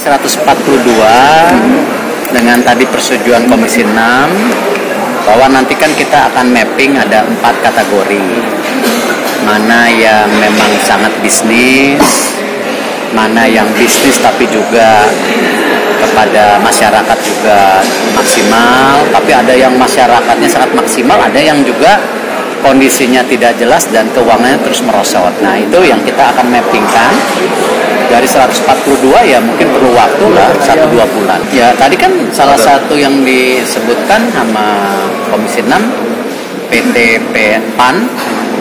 142 dengan tadi persetujuan Komisi 6 bahwa nanti kan kita akan mapping ada 4 kategori. Mana yang memang sangat bisnis, mana yang bisnis tapi juga kepada masyarakat juga maksimal, tapi ada yang masyarakatnya sangat maksimal, ada yang juga kondisinya tidak jelas dan keuangannya terus merosot. Nah, itu yang kita akan mappingkan. Dari 142 ya mungkin perlu waktu lah 1-2 bulan. Ya tadi kan salah satu yang disebutkan sama Komisi 6 PT PAN,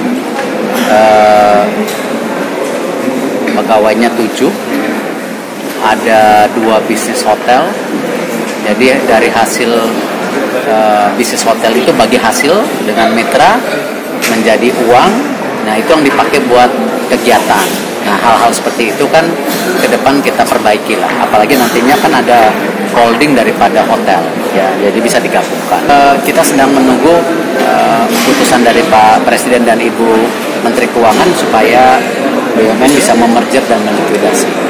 pegawainya 7, ada 2 bisnis hotel. Jadi dari hasil bisnis hotel itu bagi hasil dengan mitra menjadi uang. Nah, itu yang dipakai buat kegiatan. Nah, hal-hal seperti itu kan ke depan kita perbaiki lah. Apalagi nantinya kan ada holding daripada hotel, ya, jadi bisa digabungkan. Kita sedang menunggu keputusan dari Pak Presiden dan Ibu Menteri Keuangan supaya BUMN bisa memerger dan melikuidasi.